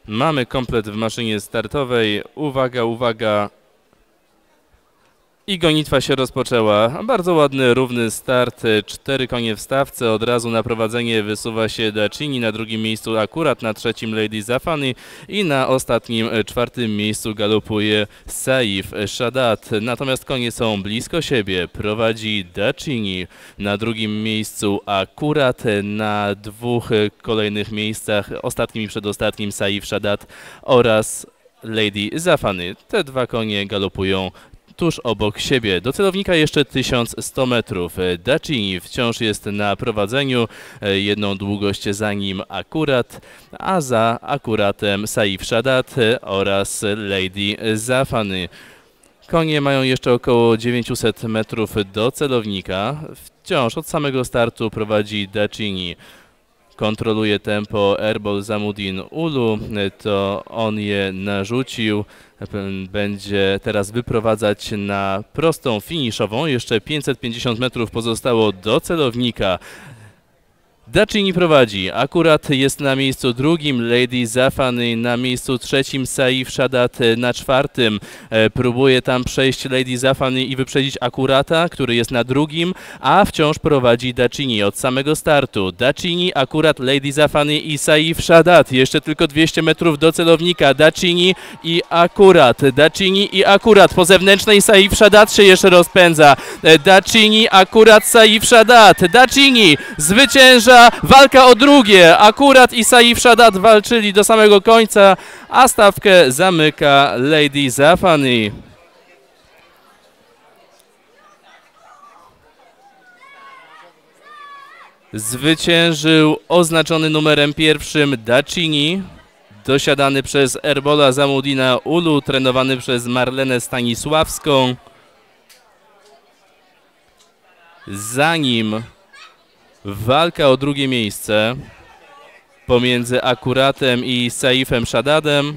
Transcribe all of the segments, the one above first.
Mamy komplet w maszynie startowej. Uwaga, uwaga. I gonitwa się rozpoczęła. Bardzo ładny, równy start. 4 konie w stawce. Od razu na prowadzenie wysuwa się Dacini. Na drugim miejscu akurat, na trzecim Lady Zafany i na ostatnim, 4. miejscu galopuje Saif Shadat. Natomiast konie są blisko siebie. Prowadzi Dacini. Na drugim miejscu akurat, na 2 kolejnych miejscach, ostatnim i przedostatnim Saif Shadat oraz Lady Zafany. Te 2 konie galopują tuż obok siebie. Do celownika jeszcze 1100 metrów. Dacini wciąż jest na prowadzeniu, jedną długość za nim akurat, a za akuratem Saif Shadat oraz Lady Zafany. Konie mają jeszcze około 900 metrów do celownika. Wciąż od samego startu prowadzi Dacini. Kontroluje tempo Erbol Zamudin Ulu, to on je narzucił. Będzie teraz wyprowadzać na prostą finiszową. Jeszcze 550 metrów pozostało do celownika. Dacini prowadzi. Akurat jest na miejscu drugim Lady Zafany, na miejscu trzecim Saif Shadat, na 4. Próbuje tam przejść Lady Zafany i wyprzedzić Akurata, który jest na drugim, a wciąż prowadzi Dacini od samego startu. Dacini, Akurat, Lady Zafany i Saif Shadat. Jeszcze tylko 200 metrów do celownika. Dacini i Akurat. Dacini i Akurat. Po zewnętrznej Saif Shadat się jeszcze rozpędza. Dacini, Akurat, Saif Shadat. Dacini zwycięża. Walka o drugie. Akurat i Saif Shadat walczyli do samego końca, a stawkę zamyka Lady Zafany. Zwyciężył oznaczony numerem 1 Dacini, dosiadany przez Erbola Zamudina Ulu, trenowany przez Marlenę Stanisławską. Za nim walka o drugie miejsce pomiędzy Akuratem i Saifem Shadadem.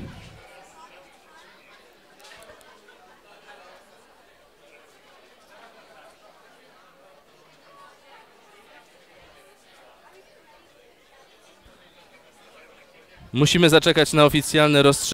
Musimy zaczekać na oficjalne rozstrzygnięcie.